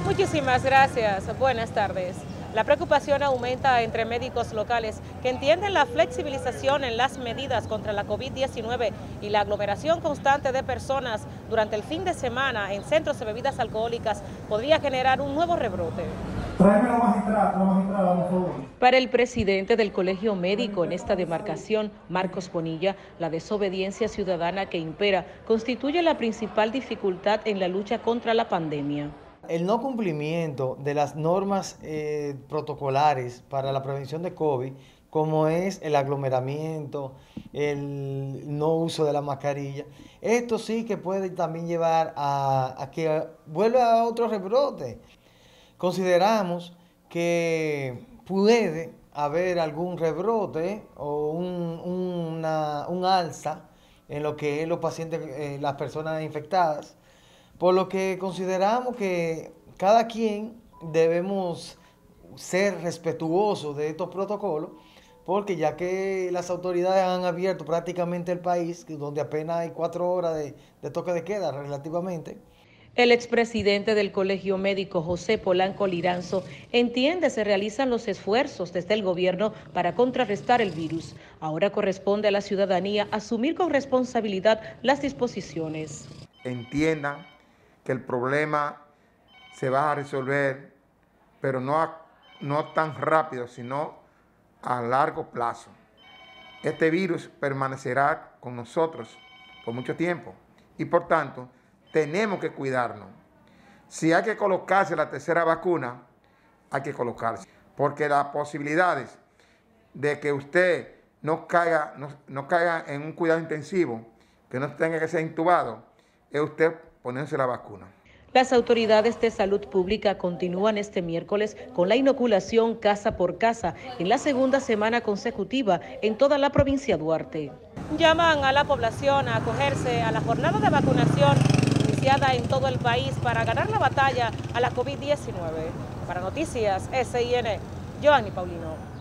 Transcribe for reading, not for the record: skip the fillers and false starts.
Muchísimas gracias. Buenas tardes. La preocupación aumenta entre médicos locales que entienden la flexibilización en las medidas contra la COVID-19 y la aglomeración constante de personas durante el fin de semana en centros de bebidas alcohólicas podría generar un nuevo rebrote. Tráeme la magistrada, por favor. Para el presidente del Colegio Médico en esta demarcación, Marcos Bonilla, la desobediencia ciudadana que impera constituye la principal dificultad en la lucha contra la pandemia. El no cumplimiento de las normas protocolares para la prevención de COVID, como es el aglomeramiento, el no uso de la mascarilla, esto sí que puede también llevar a que vuelva a otro rebrote. Consideramos que puede haber algún rebrote o un alza en lo que es los pacientes, las personas infectadas, por lo que consideramos que cada quien debemos ser respetuosos de estos protocolos, porque ya que las autoridades han abierto prácticamente el país, donde apenas hay 4 horas de toque de queda relativamente. El expresidente del Colegio Médico, José Polanco Liranzo, entiende se realizan los esfuerzos desde el gobierno para contrarrestar el virus. Ahora corresponde a la ciudadanía asumir con responsabilidad las disposiciones. Entiendan que el problema se va a resolver, pero no tan rápido, sino a largo plazo. Este virus permanecerá con nosotros por mucho tiempo y por tanto tenemos que cuidarnos. Si hay que colocarse la tercera vacuna, hay que colocarse, porque las posibilidades de que usted no caiga en un cuidado intensivo, que no tenga que ser intubado, es usted ponerse la vacuna. Las autoridades de salud pública continúan este miércoles con la inoculación casa por casa en la segunda semana consecutiva en toda la provincia de Duarte. Llaman a la población a acogerse a la jornada de vacunación iniciada en todo el país para ganar la batalla a la COVID-19. Para Noticias SIN, Joanny Paulino.